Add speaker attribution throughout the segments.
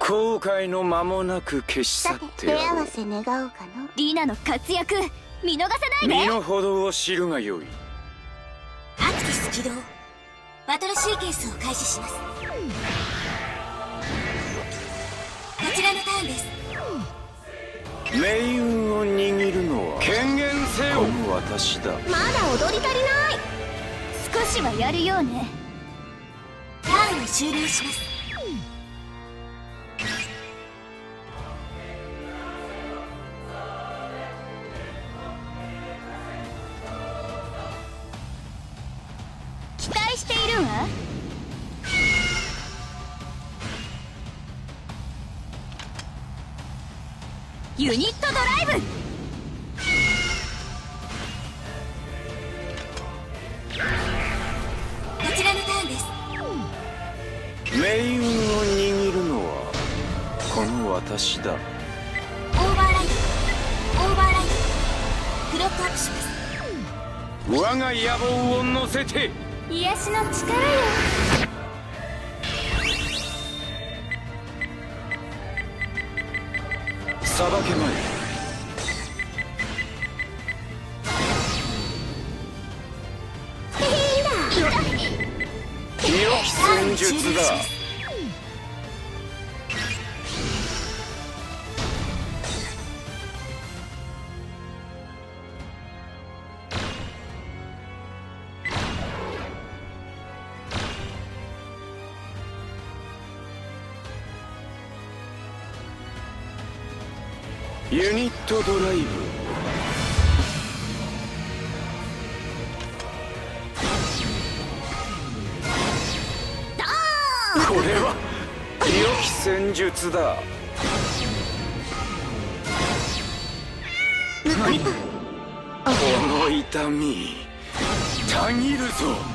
Speaker 1: 後悔の間もなく消し去
Speaker 2: さ
Speaker 1: って
Speaker 2: て手
Speaker 1: やろう。
Speaker 2: 合わせ願おうかの。
Speaker 3: リナの活躍見逃さないで。
Speaker 1: 身の程を知るがよい。
Speaker 4: アクティス起動。バトルシーケンスを開始します。こちらのターンです。
Speaker 1: 命運を握るのは権限せよ。この私だ。
Speaker 2: まだ踊り足りない。
Speaker 3: 少しはやるようね。
Speaker 4: ターンを終了します。
Speaker 3: 期待しているわ。ユニットドライブ。
Speaker 4: こちらのターンです。
Speaker 1: 命運を握るのはこの私だ。
Speaker 4: オーバーライド。オーバーライド。フロットアップします。
Speaker 1: 我が野望を乗せて。
Speaker 3: 癒しの力よ。
Speaker 1: さばけまい。清き戦術だ。ユニットドライブ。これは良き戦術だ。この痛みたぎるぞ。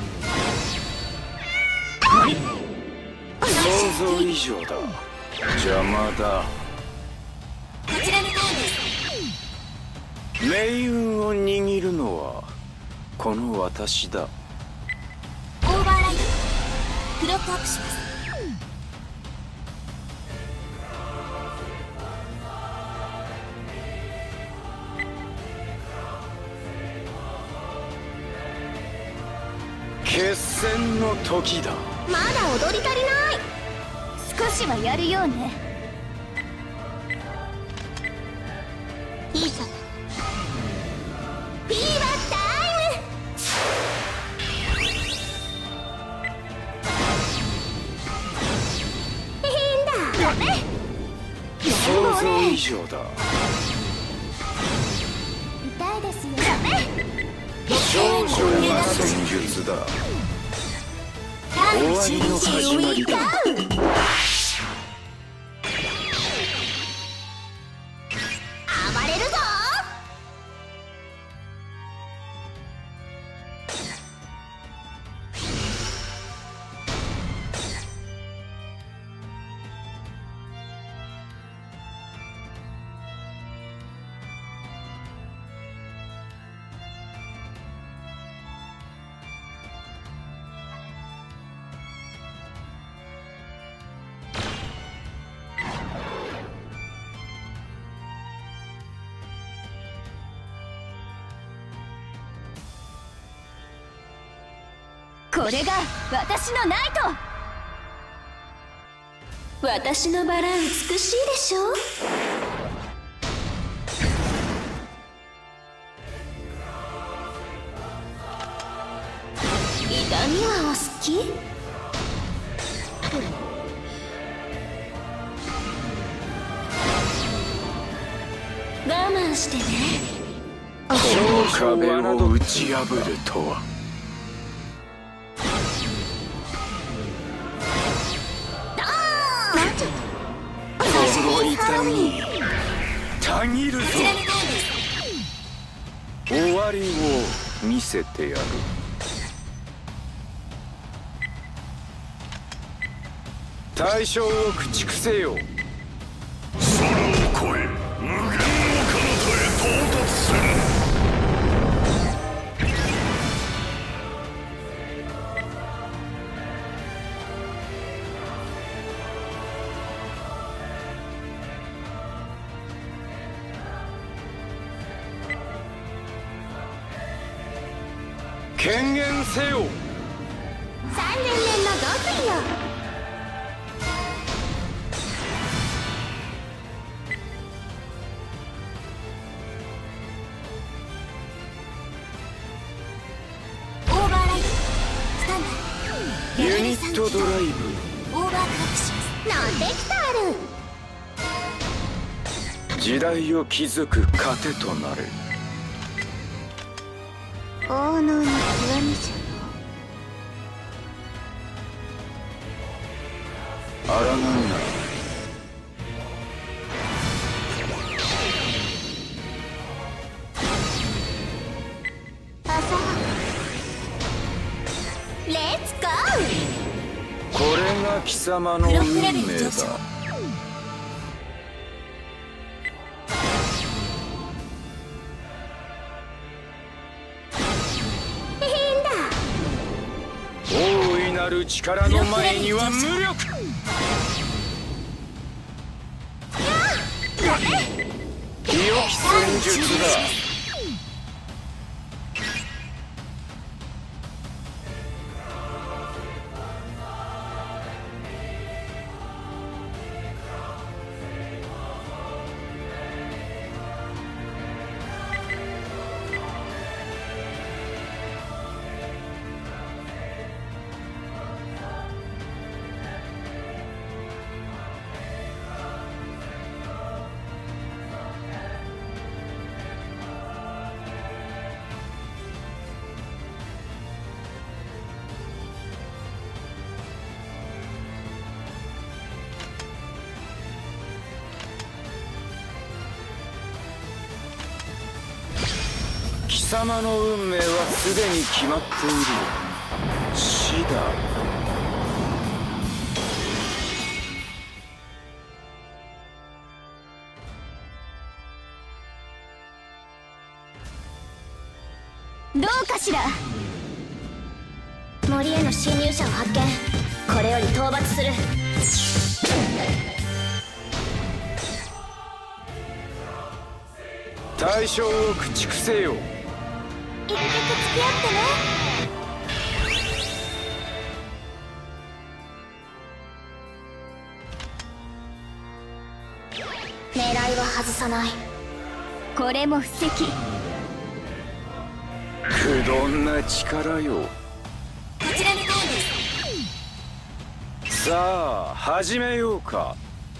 Speaker 1: 想像以上だ。邪魔だ。
Speaker 4: こちらのターンです。
Speaker 1: 命運を握るのはこの私だ。
Speaker 4: オーバーライド。フロットアップします。
Speaker 1: 決戦の時だ。
Speaker 2: まだ踊り足りない。
Speaker 3: 少しはやるようね。
Speaker 2: いいさ。フィーバータイム。変だ。ダメ。
Speaker 1: 想像以上だ。
Speaker 3: 痛いですよ。
Speaker 2: ダメ。
Speaker 1: 少々な戦術だ。終わりの始まりだ。
Speaker 2: 暴れるぞ。
Speaker 3: これが私のナイト。
Speaker 4: 私のバラ美しいでしょ。痛みはお好き？我慢してね。
Speaker 1: この壁を打ち破るとは。この痛みたぎるぞ。終わりを見せてやる。対象を駆逐せよ。
Speaker 5: 空を越え無限の彼方へ到達する。
Speaker 1: 権限せよ。
Speaker 2: 3000年の極意よ。
Speaker 4: オーバーライトスタンバイ。
Speaker 1: ユニットドライブ。
Speaker 4: オーバークロックします。
Speaker 2: なんできたる。
Speaker 1: 時代を築く糧となる。
Speaker 2: 王能の極みじゃ。
Speaker 1: あらがうな。
Speaker 2: 朝レッツゴー。
Speaker 1: これが貴様の
Speaker 4: ブロ
Speaker 1: 運
Speaker 4: ックレベル
Speaker 1: 命
Speaker 4: 上昇。
Speaker 1: だ。
Speaker 2: 変だ。
Speaker 1: 大いなる力の前には無力。清き戦術だ。貴様の運命はすでに決まっている。死だ。
Speaker 3: どうかしら。
Speaker 2: 森への侵入者を発見。これより討伐する。
Speaker 1: 対象を駆逐せよ。
Speaker 2: 一曲付き合ってね。狙いは外さない。
Speaker 3: これも布石。
Speaker 1: くどんな力よ。
Speaker 4: こちらのターンです。
Speaker 1: さあ始めようか。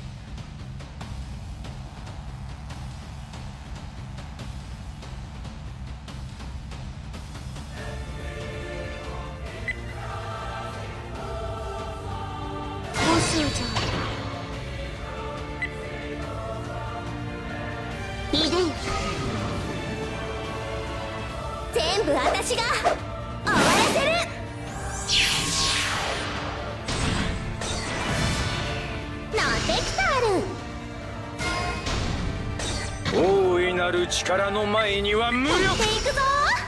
Speaker 2: 報酬上いでよ。全部私が終わらせる。なんてきたる。
Speaker 1: 大いなる力の前には無力。
Speaker 2: やっていくぞ。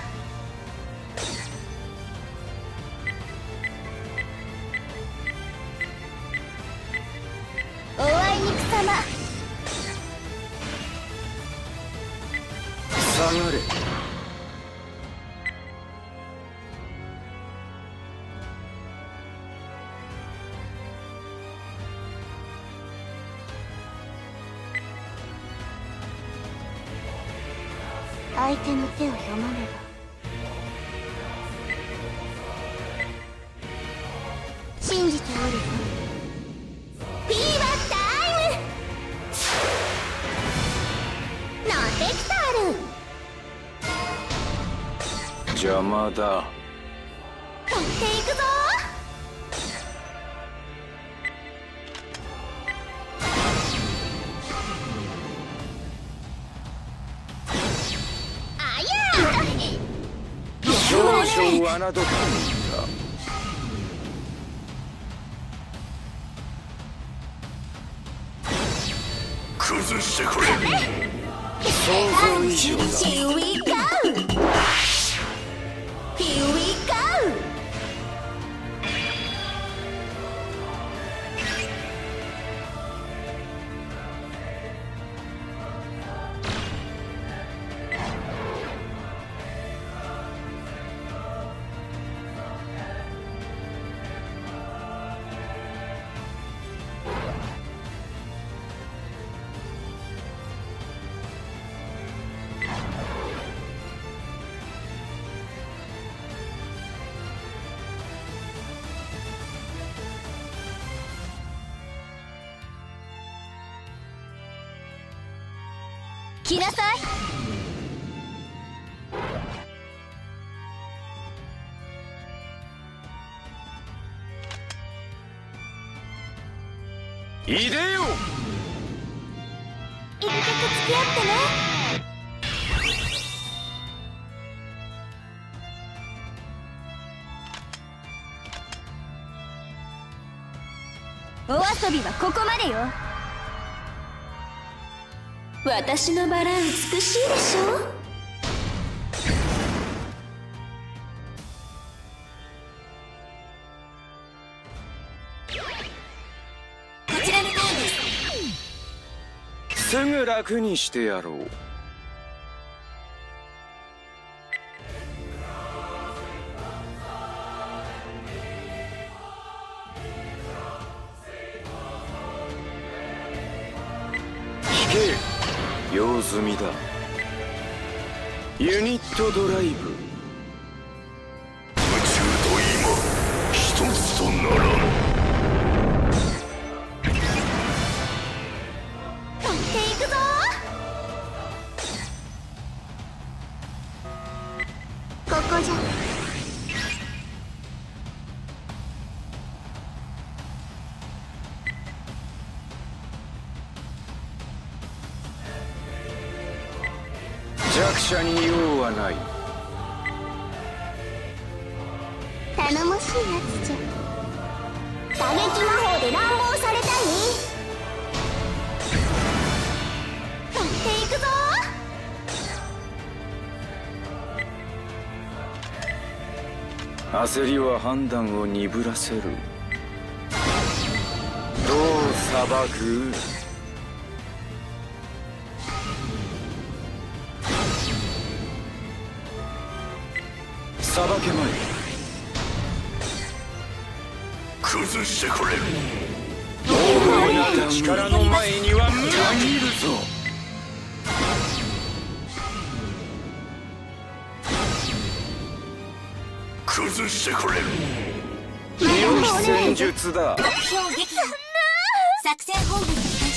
Speaker 2: おあいにくさま。
Speaker 1: 下がれ。
Speaker 2: 相手の手を読まねば。信じておるぞ。フィーバータイム。なんてきたる。
Speaker 1: 邪魔だ。
Speaker 2: やっていくぞ。あや
Speaker 1: 少々侮った。
Speaker 5: 崩してくれ。
Speaker 1: 想像以上だ。
Speaker 2: Here we go! Here we go!
Speaker 1: こ
Speaker 3: 来なさ
Speaker 1: い。いでよ。
Speaker 2: 一曲付き合ってね。
Speaker 3: お遊びはここまでよ。
Speaker 4: 私のバラ美しいでしょ。こちらのターンです。
Speaker 1: すぐ楽にしてやろう。引け、用済みだ。ユニットドライブ。
Speaker 5: 宇宙と今一つとならん。
Speaker 2: 取っていくぞ。ここじゃ。
Speaker 1: 弱者に用はない。
Speaker 2: 頼もしいやつじゃ。打撃魔法で乱暴されたい。取っていくぞ。
Speaker 1: 焦りは判断を鈍らせる。どう裁く。裁けまい。
Speaker 5: 崩してくれ。
Speaker 1: 大いな力の前には無駄にいるぞ。
Speaker 5: 崩してくれ。
Speaker 1: 良き戦術だ。
Speaker 4: 目標撃破。作戦本部に